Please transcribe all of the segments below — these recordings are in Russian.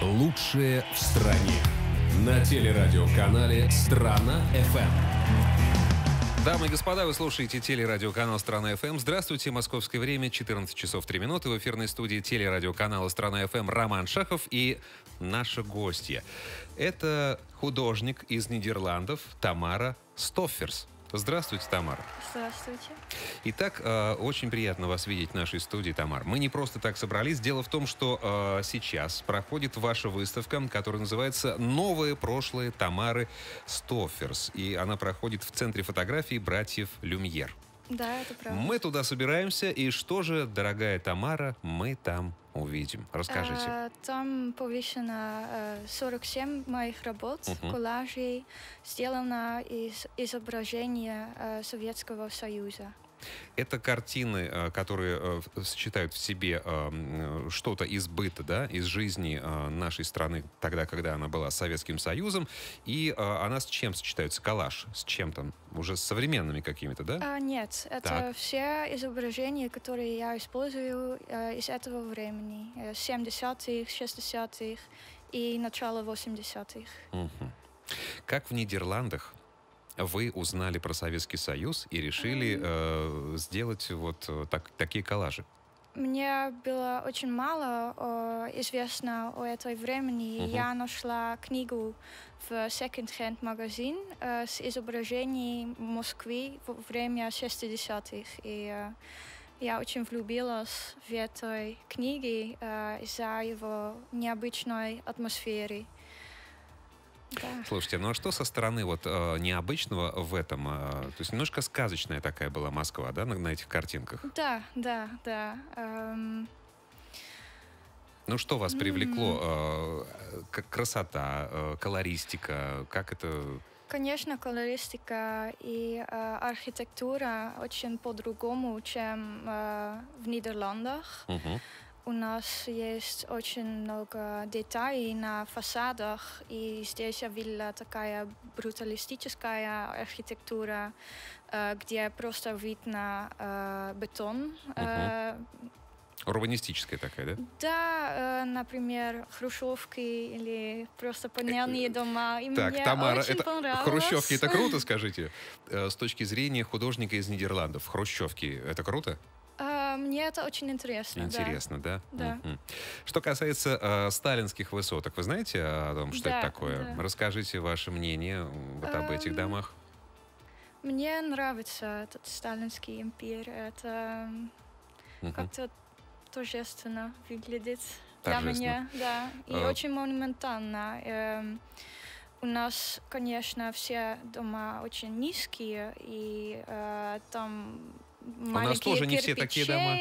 Лучшее в стране. На телерадиоканале «Страна-ФМ». Дамы и господа, вы слушаете телерадиоканал «Страна-ФМ». Здравствуйте, московское время, 14 часов 3 минуты. В эфирной студии телерадиоканала «Страна-ФМ» Роман Шахов и наша гостья. Это художник из Нидерландов Тамара Стофферс. Здравствуйте, Тамара. Здравствуйте. Итак, очень приятно вас видеть в нашей студии, Тамар. Мы не просто так собрались. Дело в том, что сейчас проходит ваша выставка, которая называется «Новое прошлое Тамары Стофферс». И она проходит в Центре фотографии братьев Люмьер. Да, это правда. Мы туда собираемся, и что же, дорогая Тамара, мы там увидим? Расскажите. Там повешено 47 моих работ, коллажей, сделано из изображения Советского Союза. Это картины, которые сочетают в себе что-то из быта, да, из жизни нашей страны тогда, когда она была Советским Союзом. И она с чем сочетается? Коллаж? С чем там? Уже с современными какими-то, да? Нет, это все изображения, которые я использую из этого времени. 70-х, 60-х и начало 80-х. Как в Нидерландах вы узнали про Советский Союз и решили сделать вот такие коллажи? Мне было очень мало известно о этой времени. Я нашла книгу в секонд-хенд магазин с изображением Москвы во время 60-х. И я очень влюбилась в этой книге из-за его необычной атмосферы. Да. Слушайте, ну а что со стороны вот необычного в этом? То есть немножко сказочная такая была Москва, да, на этих картинках? Да. Ну что вас привлекло? Красота, колористика, как это? Конечно, колористика и архитектура очень по-другому, чем в Нидерландах. У нас есть очень много деталей на фасадах, и здесь я видела такая бруталистическая архитектура, где просто видно бетон. Урбанистическая такая, да? Да, например, хрущевки или просто панельные дома. И так, мне Тамара, очень понравилось. Хрущевки это круто, скажите? С точки зрения художника из Нидерландов, хрущевки это круто? Мне это очень интересно. Интересно, да? Да. Что касается сталинских высоток, вы знаете о том, что это такое? Да. Расскажите ваше мнение вот об этих домах. Мне нравится этот сталинский импир. Это как-то торжественно выглядит для меня. Да. И очень монументально. У нас, конечно, все дома очень низкие, и там у нас тоже не все такие дома.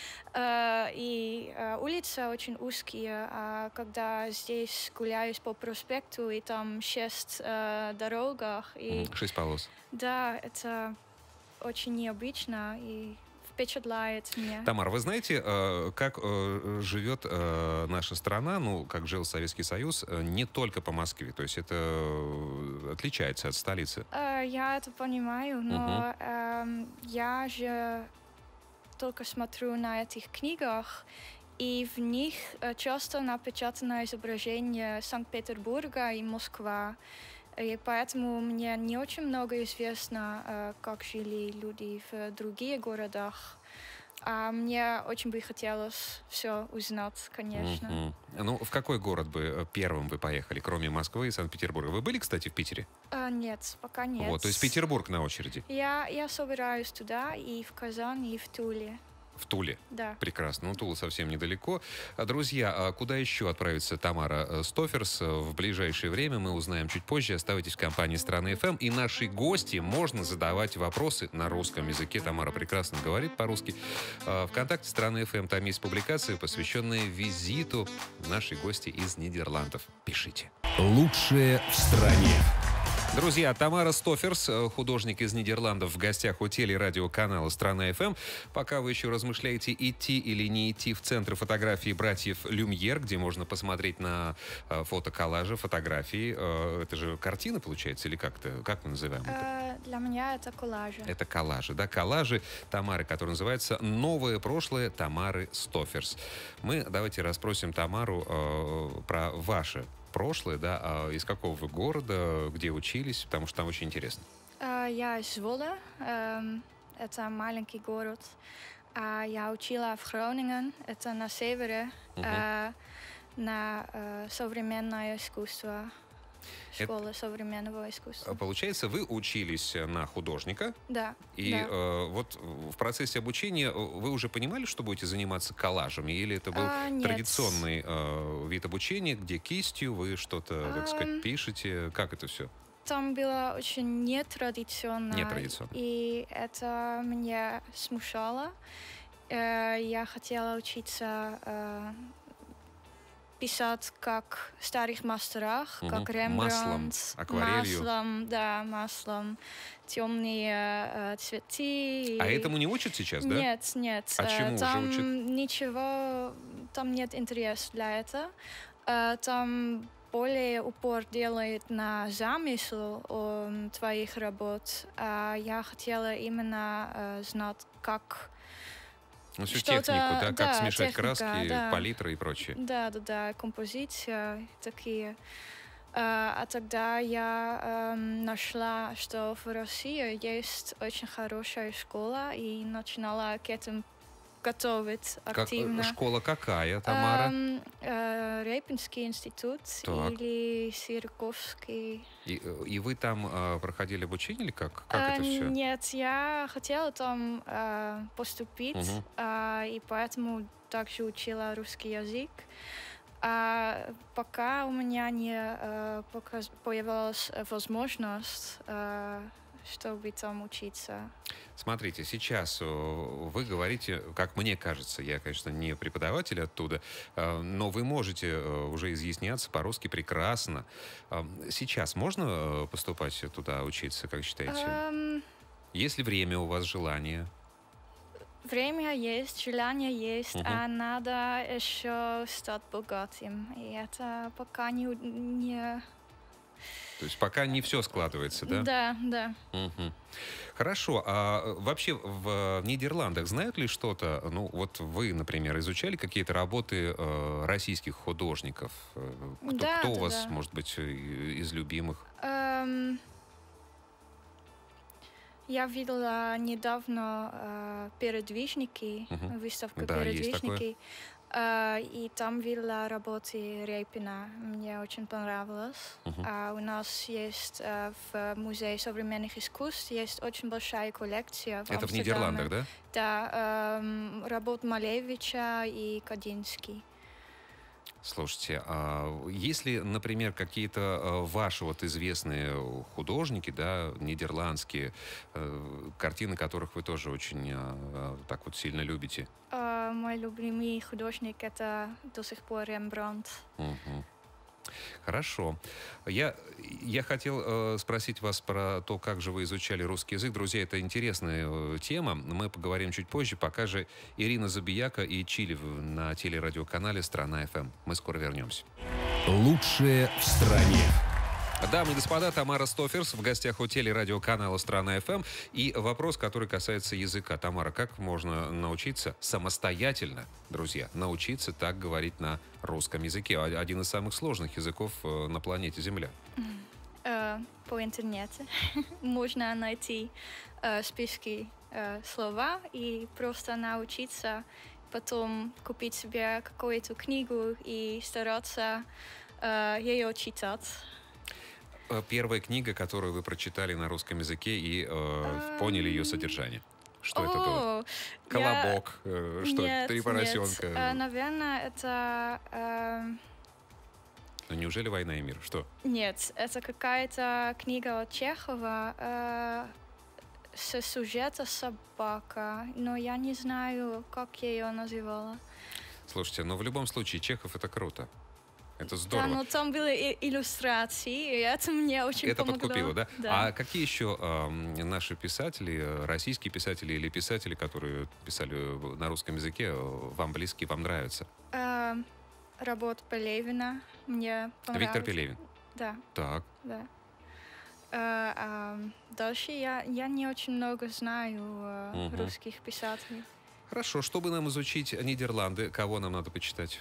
И улицы очень узкие. А когда здесь гуляешь по проспекту, и там 6 дорогах. 6 полос. Да, это очень необычно и впечатляет меня. Тамара, вы знаете, как живет наша страна, ну, как жил Советский Союз, не только по Москве, то есть это отличается от столицы? Я это понимаю, но я же только смотрю на этих книгах, и в них часто напечатано изображение Санкт-Петербурга и Москва. И поэтому мне не очень много известно, как жили люди в других городах. А мне очень бы хотелось все узнать, конечно. Ну, в какой город бы первым вы поехали, кроме Москвы и Санкт-Петербурга? Вы были, кстати, в Питере? Нет, пока нет. Вот, то есть Петербург на очереди? Я собираюсь туда, и в Казани, и в Туле. В Туле? Да. Прекрасно. Ну, Тула совсем недалеко. Друзья, куда еще отправится Тамара Стофферс в ближайшее время, мы узнаем чуть позже. Оставайтесь в компании «Страна-ФМ». И нашей гости можно задавать вопросы на русском языке. Тамара прекрасно говорит по-русски. ВКонтакте «Страна-ФМ» там есть публикации, посвященные визиту нашей гости из Нидерландов. Пишите. Лучшее в стране. Друзья, Тамара Стоферс, художник из Нидерландов, в гостях у телерадиоканала «Страна ФМ». Пока вы еще размышляете, идти или не идти в центр фотографии братьев Люмьер, где можно посмотреть на фотоколлажи, фотографии. Это же картины, получается, или как-то? Как мы называем это? Для меня это коллажи. Это коллажи, да, коллажи Тамары, который называется «Новое прошлое Тамары Стоферс». Мы давайте расспросим Тамару про ваше прошлое, да, из какого вы города, где учились, потому что там очень интересно. Я из Zwolle, это маленький город. Я учила в Groningen, это на севере, на современное искусство, школа современного искусства. Получается, вы учились на художника? Да. И да. Вот в процессе обучения вы уже понимали, что будете заниматься коллажами? Или это был Нет. традиционный вид обучения, где кистью вы что-то, так сказать, пишете? Как это все? Там было очень нетрадиционно. Нетрадиционно. И это меня смущало. Я хотела учиться писать как в старых мастерах, как Рембрандт. Маслом, акварелью. Маслом, темные цветы. А этому не учат сейчас, да? Нет. А чему там уже учат? Ничего, там нет интереса для этого. Там более упор делает на замысел твоих работ. Я хотела именно знать, как всю технику, да, как смешать техника, краски, палитры и прочее. Да, композиция такие. А тогда я нашла, что в России есть очень хорошая школа, и начинала к этому готовить активно. Школа какая, Тамара? Репинский институт или Сирковский. И вы там проходили обучение или как это все? Нет, я хотела там поступить, и поэтому также учила русский язык. Пока у меня не появилась возможность, чтобы там учиться. Смотрите, сейчас вы говорите, как мне кажется, я, конечно, не преподаватель оттуда, но вы можете уже изъясняться по-русски прекрасно. Сейчас можно поступать туда учиться, как считаете? Есть ли время у вас, желание? Время есть, желание есть, а надо еще стать богатым. И это пока не... То есть пока не все складывается, да? Да. Хорошо. А вообще в Нидерландах знают ли что-то? Ну, вот вы, например, изучали какие-то работы российских художников? Кто у вас, может быть, из любимых? Я видела недавно «Передвижники», выставку «Передвижники». И там видела работы Репина. Мне очень понравилось. У нас есть в Музее современных искусств есть очень большая коллекция в Амстердаме. Это в Нидерландах, да? Да. Работ Малевича и Кандинский. Слушайте, если, например, какие-то ваши вот известные художники, да, нидерландские, картины которых вы тоже очень так вот сильно любите? Мой любимый художник — это до сих пор Рембрандт. Хорошо. Я хотел спросить вас про то, как же вы изучали русский язык. Друзья, это интересная тема. Мы поговорим чуть позже. Пока же Ирина Забияка и Чили на телерадиоканале «Страна ФМ». Мы скоро вернемся. Лучшее в стране. Дамы и господа, Тамара Стоферс в гостях у телерадиоканала «Страна ФМ». И вопрос, который касается языка. Тамара, как можно научиться самостоятельно, друзья, научиться так говорить на русском языке? Один из самых сложных языков на планете Земля. По интернету можно найти списки слова и просто научиться, потом купить себе какую-то книгу и стараться ее читать. Первая книга, которую вы прочитали на русском языке и поняли ее содержание. Что это было? Колобок? Что? Нет, Три поросенка? Нет. Наверное, это... Ну, неужели «Война и мир»? Что? Нет, это какая-то книга от Чехова с сюжета «Собака», но я не знаю, как я ее называла. Слушайте, но в любом случае Чехов — это круто. Это Да, здорово. но там были иллюстрации, и это мне очень Это помогло. подкупило, да? Да. А какие еще наши писатели, российские писатели или писатели, которые писали на русском языке, вам близки, вам нравятся? Работа Пелевина мне понравилась. Виктор Пелевин. Да, Так. да. Дальше я не очень много знаю русских писателей. Хорошо, чтобы нам изучить Нидерланды, кого нам надо почитать?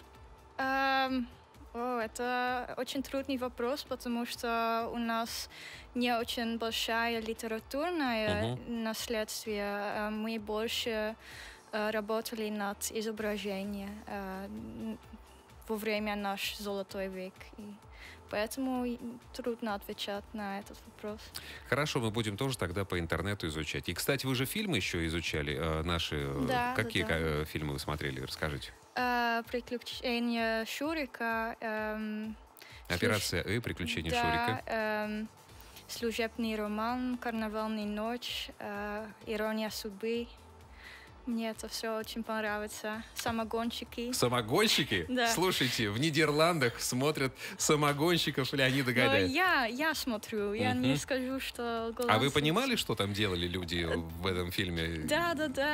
Это очень трудный вопрос, потому что у нас не очень большая литературное наследствие. Мы больше работали над изображением во время наш золотой век. И поэтому трудно отвечать на этот вопрос. Хорошо, мы будем тоже тогда по интернету изучать. И, кстати, вы же фильмы еще изучали наши. Да, какие фильмы вы смотрели? Расскажите. «Приключения Шурика». «Операция И», «Приключения Шурика». «Служебный роман», «Карнавальная ночь», «Ирония судьбы». Мне это все очень понравится. «Самогонщики». Самогонщики? Да. Слушайте, в Нидерландах смотрят самогонщиков Леонида Гайдая. Но я смотрю, я не скажу, что голландцы... А вы понимали, что там делали люди в этом фильме? Да.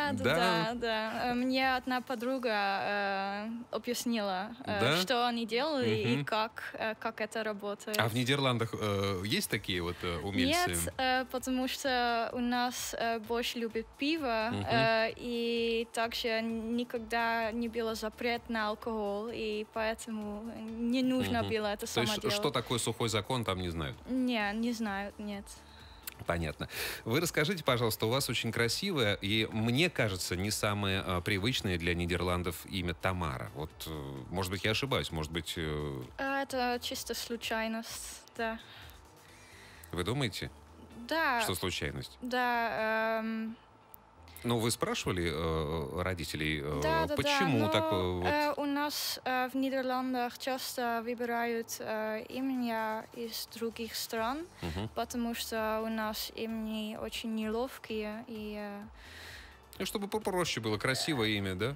Мне одна подруга объяснила, что они делали и как это работает. А в Нидерландах есть такие вот умельцы? Нет, потому что у нас больше любят пиво, и также никогда не было запрет на алкоголь, и поэтому не нужно было это То само есть, делать. что такое сухой закон, там не знают? Не знают, нет. Понятно. Вы расскажите, пожалуйста, у вас очень красивое и, мне кажется, не самое привычное для Нидерландов имя Тамара. Вот, может быть, я ошибаюсь, может быть... Это чисто случайность, да. Вы думаете, Да. что случайность? Да. Ну, вы спрашивали родителей, Да, почему но, такое? у нас в Нидерландах часто выбирают имена из других стран, потому что у нас имена очень неловкие. И, Ну, чтобы попроще было, красивое имя, да?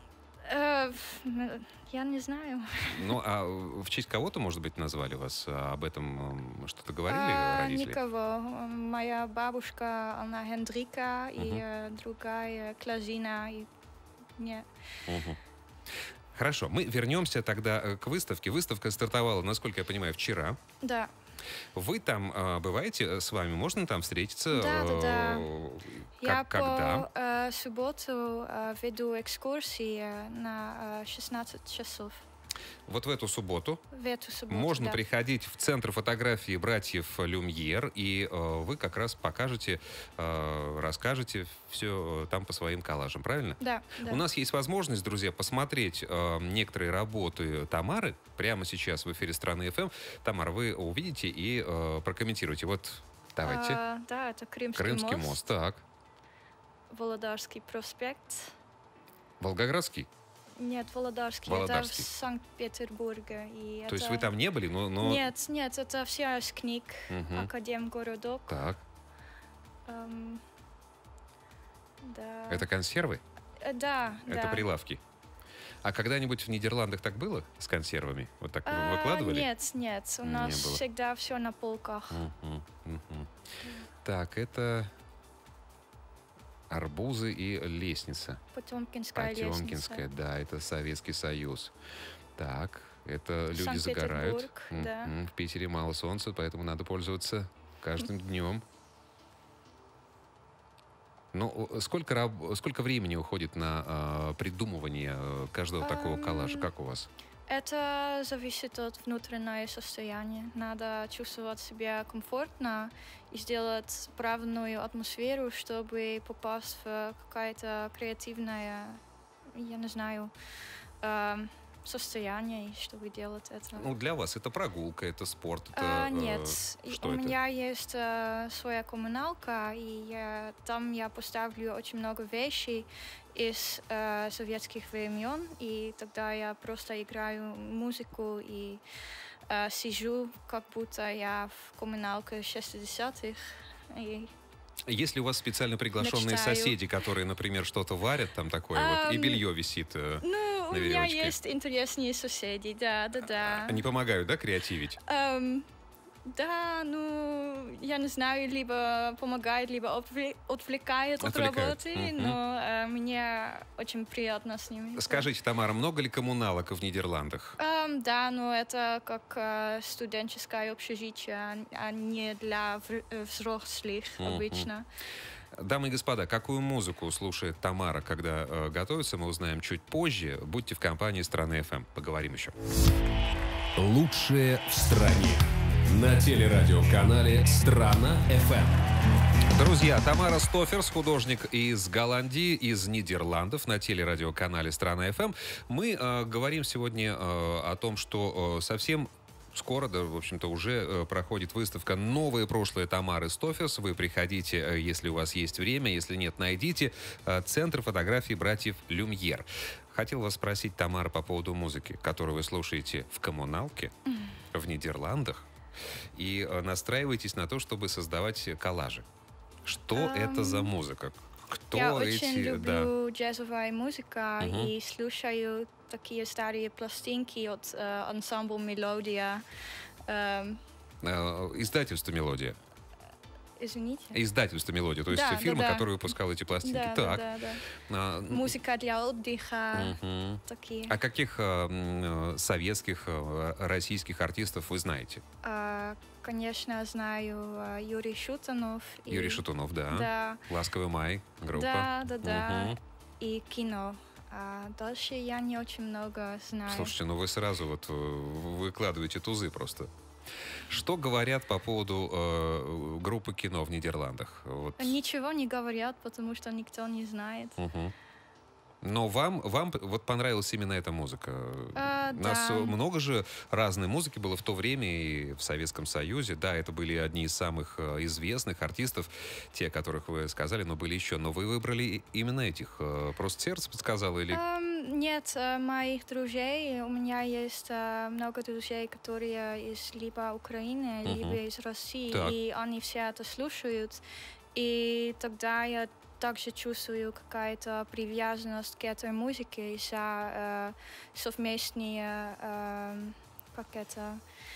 Я не знаю. Ну, а в честь кого-то, может быть, назвали вас? Об этом что-то говорили родители? Никого. Моя бабушка, она Хендрика, и другая Клазина. И... Нет. Хорошо, мы вернемся тогда к выставке. Выставка стартовала, насколько я понимаю, вчера. Да. Вы там бываете, с вами можно там встретиться? Да. Я когда? по субботу веду экскурсии на 16 часов. Вот в эту субботу В эту субботу, можно да. приходить в Центр фотографии братьев Люмьер, и вы как раз покажете, расскажете все там по своим коллажам, правильно? Да. У нас есть возможность, друзья, посмотреть некоторые работы Тамары прямо сейчас в эфире «Страны ФМ». Тамара, вы увидите и прокомментируйте. Вот, давайте. Да, это Крымский мост. Так. Володарский проспект. Волгоградский? Нет, Володарский. Это в Санкт-Петербурге. То есть вы там не были, но... Нет, это Всероссийский Академгородок. Так. Да. Это консервы? Да. Это прилавки. А когда-нибудь в Нидерландах так было с консервами? Вот так выкладывали? Нет. У нас всегда все на полках. Так, это арбузы и лестница. Потемкинская лестница. Да, это Советский Союз. Так, это люди загорают. Да. В Питере мало солнца, поэтому надо пользоваться каждым днем. Ну, сколько времени уходит на придумывание каждого такого коллажа? Как у вас? Это зависит от внутреннего состояния. Надо чувствовать себя комфортно и сделать правильную атмосферу, чтобы попасть в какое-то креативное, я не знаю, состояние, чтобы делать это. Ну, для вас это прогулка, это спорт, это... Нет, что у это? меня есть своя коммуналка, и там я поставлю очень много вещей из советских времен, и тогда я просто играю музыку и сижу, как будто я в коммуналке 60-х. Есть ли у вас специально приглашенные мечтаю. соседи, которые, например, что-то варят там такое вот, и белье висит? Ну, у на меня веревочке? есть интересные соседи, да. Они помогают, да, креативить? Да, ну, я не знаю, либо помогает, либо отвлекает от Отвлекают. работы, но мне очень приятно с ними. Да. Скажите, Тамара, много ли коммуналок в Нидерландах? Да, но это как студенческое общежитие, а не для взрослых обычно. Дамы и господа, какую музыку слушает Тамара, когда готовится, мы узнаем чуть позже. Будьте в компании Страны ФМ. Поговорим еще. Лучшее в стране. На телерадиоканале «Страна ФМ». Друзья, Тамара Стоферс, художник из Голландии, из Нидерландов, на телерадиоканале «Страна ФМ». Мы говорим сегодня о том, что совсем скоро, да, в общем-то, уже проходит выставка «Новое прошлое» Тамары Стоферс. Вы приходите, если у вас есть время, если нет, найдите. Центр фотографий братьев Люмьер. Хотел вас спросить, Тамара, по поводу музыки, которую вы слушаете в коммуналке, в Нидерландах, и настраиваетесь на то, чтобы создавать коллажи. Что это за музыка? Кто Я эти... очень Да. люблю джазовую музыку и слушаю такие старые пластинки от ансамбля «Мелодия». Издательство «Мелодия». Извините. Издательство «Мелодия», то есть Да, фирма, да. которая выпускала эти пластинки. Да, Так. да. Музыка для отдыха. Такие. А каких советских, российских артистов вы знаете? Конечно, знаю Юрий Шутунов. Юрий Шатунов, да. Да. «Ласковый май» группа. Да. И кино. А дальше я не очень много знаю. Слушайте, ну вы сразу вот выкладываете тузы просто. Что говорят по поводу группы кино в Нидерландах? Вот. Ничего не говорят, потому что никто не знает. Но вам вот понравилась именно эта музыка? У нас Да. много же разной музыки было в то время и в Советском Союзе. Да, это были одни из самых известных артистов, те, о которых вы сказали, но были еще. Но вы выбрали именно этих. Просто сердце подсказало или... Нет, моих друзей, у меня есть много друзей, которые из либо Украины, либо из России, Так. и они все это слушают, и тогда я также чувствую какая-то привязанность к этой музыке из-за совместные, как это...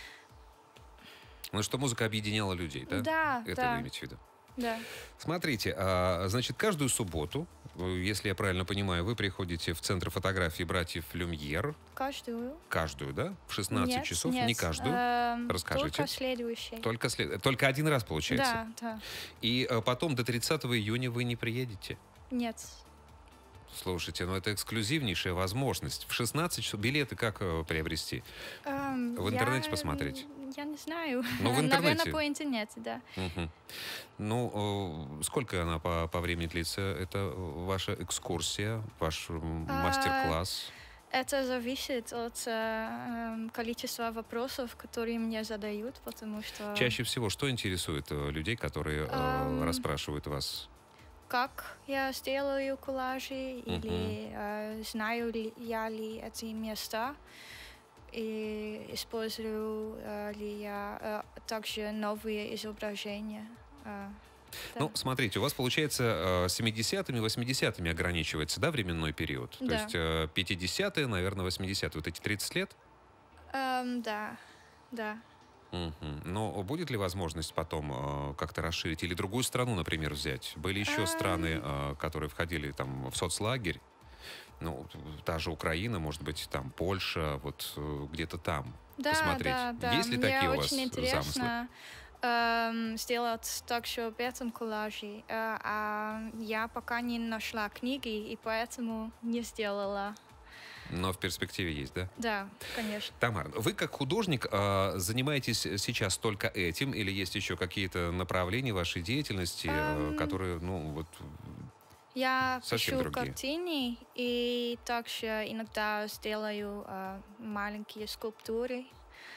Ну, что музыка объединяла людей, да? Да, Это да. вы имеете в виду? Да. Смотрите, значит, каждую субботу, если я правильно понимаю, вы приходите в Центр фотографии братьев Люмьер. Каждую? Да? В 16 часов? Нет, Не каждую? Расскажите. Только следующий. Только один раз, получается? Да. И потом до 30 июня вы не приедете? Нет. Слушайте, ну это эксклюзивнейшая возможность. В 16 часов билеты как приобрести? В интернете посмотреть? Я не знаю. Ну, в интернете. Наверное, по интернету, да. Ну, сколько она по времени длится? Это ваша экскурсия, ваш мастер-класс? Это зависит от количества вопросов, которые мне задают, потому что... Чаще всего что интересует людей, которые расспрашивают вас? Как я сделаю коллажи, или знаю ли я эти места, и использую ли я также новые изображения. Да. Ну, смотрите, у вас, получается, 70-ми, 80-ми ограничивается, да, временной период? Да. То есть 50-е, наверное, 80-е. Вот эти 30 лет? Да. Но будет ли возможность потом как-то расширить или другую страну, например, взять? Были еще страны, которые входили там в соцлагерь? Ну, та же Украина, может быть, там Польша, вот где-то там посмотреть. Да. Есть ли такие у вас Мне очень интересно замыслы? сделать также об этом коллажи. А я пока не нашла книги, и поэтому не сделала. Но в перспективе есть, да? Да, конечно. Тамара, вы как художник занимаетесь сейчас только этим или есть еще какие-то направления вашей деятельности, которые, ну, вот... Я совсем пишу другие? картины и также иногда сделаю маленькие скульптуры.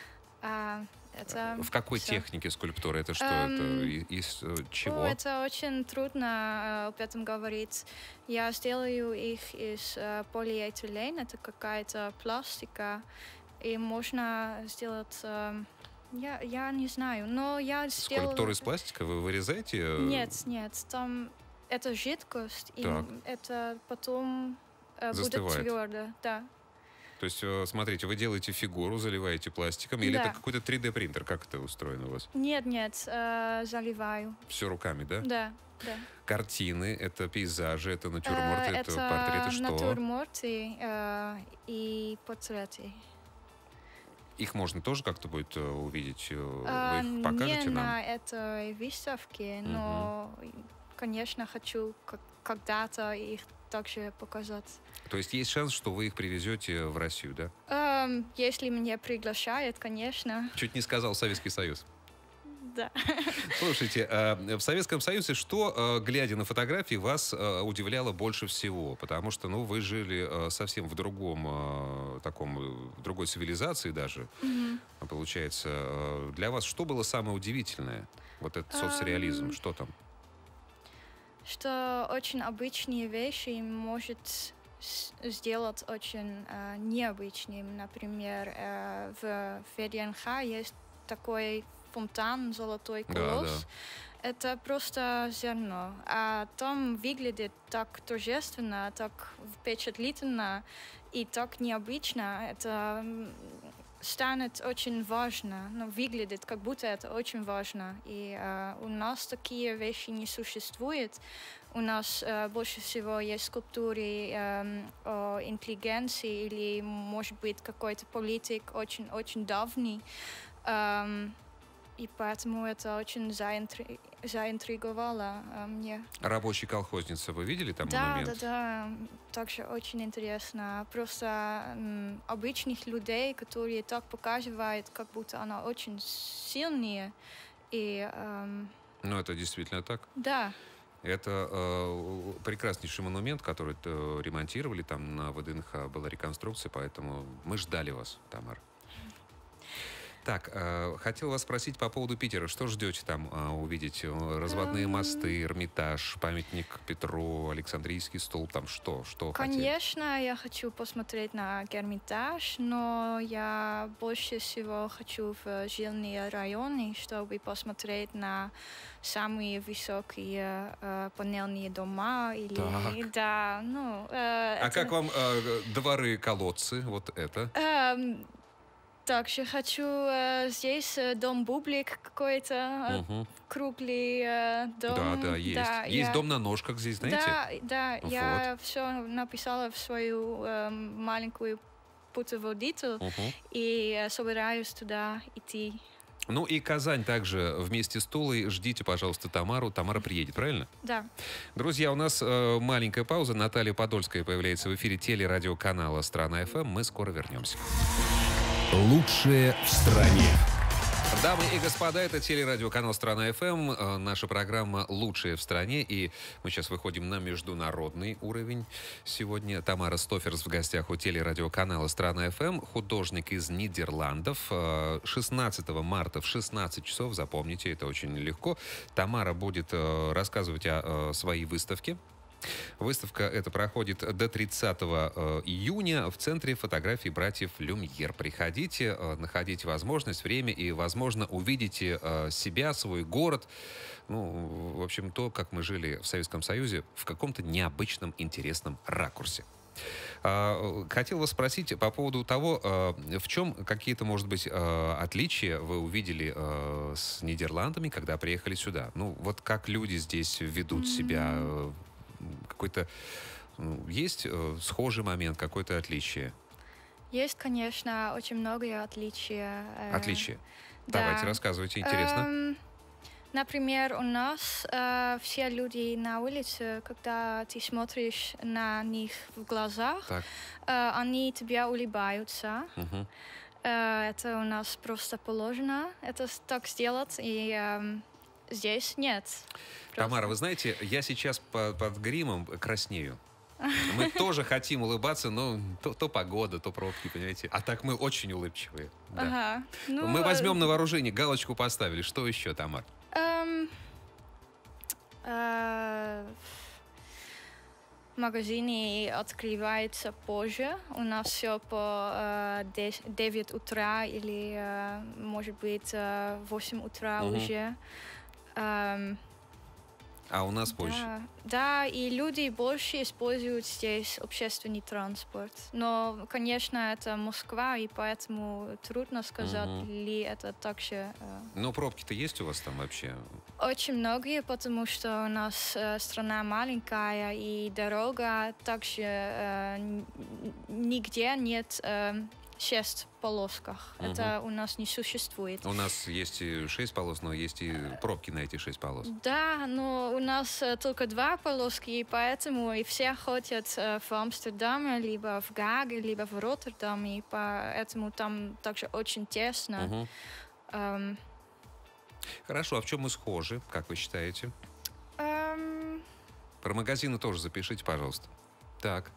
Это В какой всё. технике скульптуры? Это что? Это из чего? Это очень трудно об этом говорить. Я сделаю их из полиэтилена, это какая-то пластика, и можно сделать... Я не знаю, но я сделала... Скульптуры из пластика вы вырезаете? Нет, там это жидкость, и Так. это потом будет Застывает. твердо, да. То есть, смотрите, вы делаете фигуру, заливаете пластиком, или Да. это какой-то 3D-принтер? Как это устроено у вас? Нет, заливаю. Все руками, да? Да, да. Картины, это пейзажи, это натюрморты, это портреты, что? натюрморты и портреты. Их можно тоже как-то будет увидеть? Вы их покажете не нам? на этой выставке, но, конечно, хочу когда-то их также показать. То есть есть шанс, что вы их привезете в Россию, да? Если меня приглашают, конечно. Чуть не сказал Советский Союз. Да. Слушайте, в Советском Союзе что, глядя на фотографии, вас удивляло больше всего? Потому что, ну, вы жили совсем в другом, в другой цивилизации даже, получается. Для вас что было самое удивительное? Вот этот соцреализм, что там? Что очень обычные вещи может сделать очень необычным. Например, в ВДНХ есть такой фонтан, золотой колосс. Да. Это просто зерно. А там выглядит так торжественно, так впечатлительно и так необычно. Это станет очень важно, но выглядит, как будто это очень важно. И у нас такие вещи не существует. У нас больше всего есть скульптуры о интеллигенции или, может быть, какой-то политик очень давний. И поэтому это очень заинтриговало мне. Рабочая колхозница, вы видели там монумент? Да. Также очень интересно. Просто обычных людей, которые так показывают, как будто она очень сильная. И, ну, это действительно так? Да. Это прекраснейший монумент, который ремонтировали. Там на ВДНХ была реконструкция, поэтому мы ждали вас, Тамара. Так, хотел вас спросить по поводу Питера. Что ждете там увидеть? Разводные мосты, Эрмитаж, памятник Петру, Александрийский столб, там что? Конечно, я хочу посмотреть на Эрмитаж, но я больше всего хочу в жилые районы, чтобы посмотреть на самые высокие панельные дома. Или, да, ну, а как вам дворы, колодцы, вот это? Также хочу здесь дом Бублик какой-то, круглый дом. Да, есть. Да, есть дом на ножках здесь, знаете? Да, вот. Я все написала в свою маленькую путеводитель и собираюсь туда идти. Ну и Казань также вместе с Тулой. Ждите, пожалуйста, Тамару. Тамара приедет, правильно? Да. Друзья, у нас маленькая пауза. Наталья Подольская появляется в эфире телерадиоканала «Страна ФМ». Мы скоро вернемся. Лучшее в стране. Дамы и господа, это телерадиоканал «Страна ФМ», наша программа «Лучшее в стране», и мы сейчас выходим на международный уровень. Сегодня Тамара Стоферс в гостях у телерадиоканала «Страна ФМ», художник из Нидерландов. 16 марта в 16 часов, запомните, это очень легко, Тамара будет рассказывать о своей выставке. Выставка эта проходит до 30 июня в Центре фотографий братьев Люмьер. Приходите, находите возможность, время и, возможно, увидите себя, свой город. Ну, в общем, то, как мы жили в Советском Союзе, в каком-то необычном, интересном ракурсе. Хотел вас спросить по поводу того, в чем какие-то, может быть, отличия вы увидели с Нидерландами, когда приехали сюда. Ну, вот как люди здесь ведут себя, какой-то есть схожий момент, какое-то отличие? Есть, конечно, очень многие отличия. Отличия? Да. Давайте, рассказывайте, интересно. Например, у нас все люди на улице, когда ты смотришь на них в глазах, они тебя улыбаются. Это у нас просто положено, это так сделать, и здесь нет. Тамара, вы знаете, я сейчас под гримом краснею. Мы тоже хотим улыбаться, но то погода, то пробки, понимаете. А так мы очень улыбчивые. Да. Ага. Ну, мы возьмем на вооружение, галочку поставили. Что еще, Тамар? Магазины открываются позже. У нас все по 9 утра или, может быть, 8 утра уже. А у нас позже. Да, и люди больше используют здесь общественный транспорт. Но, конечно, это Москва, и поэтому трудно сказать, ли это так же. Но пробки-то есть у вас там вообще? Очень многие, потому что у нас страна маленькая, и дорога также нигде нет 6 полосках. Это у нас не существует. У нас есть и 6 полос, но есть и пробки на эти 6 полос. Да, но у нас только 2 полоски, и поэтому и все ходят в Амстердаме, либо в Гааге, либо в Роттердаме, и поэтому там также очень тесно. Хорошо, а в чем мы схожи, как вы считаете? Про магазины тоже запишите, пожалуйста. Так.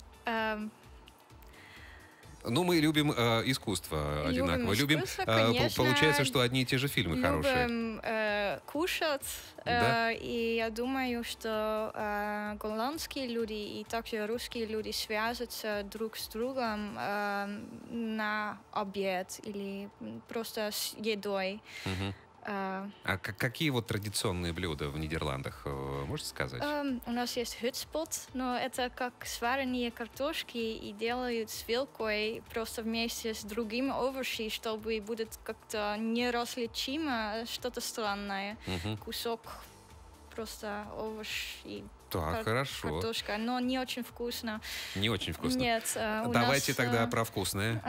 Ну, мы любим искусство одинаково. Любим, получается, что одни и те же фильмы хорошие. Любим кушать. Да? И я думаю, что голландские люди и также русские люди связываются друг с другом на обед или просто с едой. А какие вот традиционные блюда в Нидерландах, можете сказать? У нас есть хутспот, но это как сваренные картошки и делают с вилкой просто вместе с другими овощами, чтобы будет как-то неразличимо что-то странное. Кусок просто овощ и картошка, но не очень вкусно. Не очень вкусно? Нет. Давайте тогда про вкусное.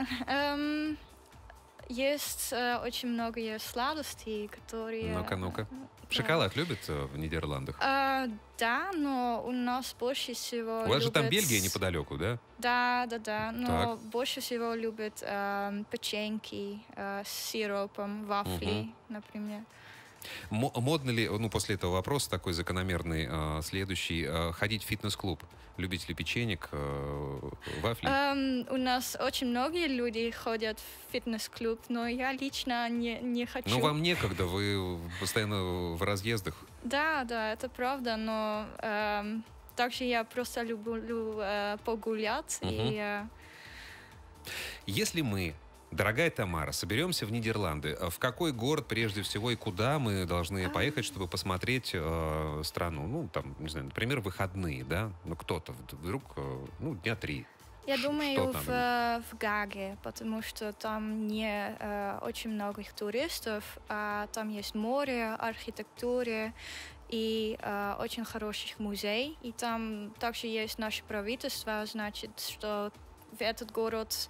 Есть очень многие сладости, которые... Ну-ка. Шоколад любят в Нидерландах? Да, но у нас больше всего У вас же там Бельгия неподалеку, да? Да. Но больше всего любят печеньки с сиропом, вафли, например. Модно ли, после этого вопроса такой закономерный, следующий, ходить в фитнес-клуб? Любите ли печенек, вафли? У нас очень многие люди ходят в фитнес-клуб, но я лично не хочу. Ну, вам некогда, вы постоянно в разъездах. Да, это правда, но также я просто люблю погулять. Если мы, дорогая Тамара, соберемся в Нидерланды, в какой город прежде всего и куда мы должны поехать, чтобы посмотреть страну? Ну, там, не знаю, например, выходные, да? Ну, кто-то вдруг, дня 3. Я думаю, в Гааге, потому что там не очень много туристов, а там есть море, архитектура и очень хороших музей. И там также есть наше правительство, значит, что в этот город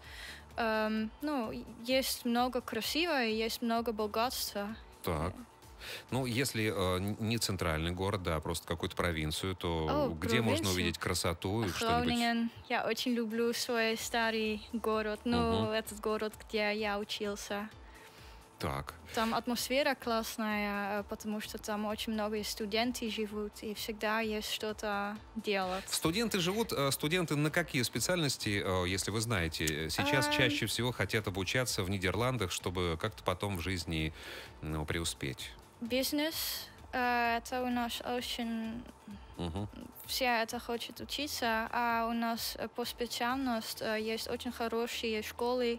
есть много красивого, есть много богатства. Так. Ну, если не центральный город, да, просто какую-то провинцию, то где можно увидеть красоту? Groningen. Я очень люблю свой старый город, этот город, где я учился. Так. Там атмосфера классная, потому что там очень много студентов живут, и всегда есть что-то делать. Студенты на какие специальности, если вы знаете, сейчас чаще всего хотят обучаться в Нидерландах, чтобы как-то потом в жизни преуспеть? Бизнес, это у нас очень... Все это хотят учиться, а у нас по специальности есть очень хорошие школы.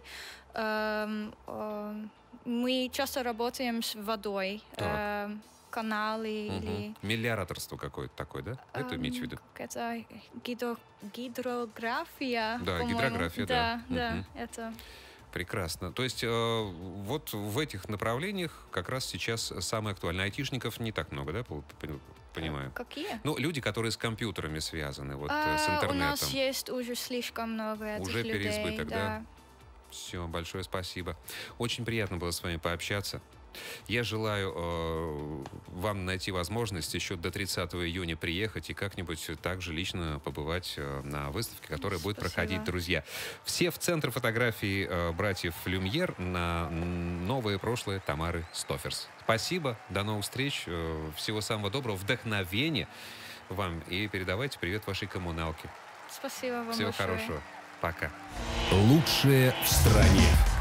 Мы часто работаем с водой, каналы или... Мелиораторство какое-то такое, да? Это имеете в виду? Это гидрография, да, по-моему. Гидрография, да. Да, это... Прекрасно. То есть вот в этих направлениях как раз сейчас самое актуальное. Айтишников не так много, да, понимаю? Какие? Ну, люди, которые с компьютерами связаны, вот с интернетом. У нас есть уже слишком много этих людей. Уже переизбыток, да? Все, большое спасибо. Очень приятно было с вами пообщаться. Я желаю вам найти возможность еще до 30 июня приехать и как-нибудь также лично побывать на выставке, которая будет проходить, друзья. Все в Центр фотографии братьев Люмьер на новое прошлое Тамары Стоферс. Спасибо, до новых встреч, всего самого доброго, вдохновения вам и передавайте привет вашей коммуналке. Спасибо вам Всего большое. хорошего. Пока. Лучшее в стране.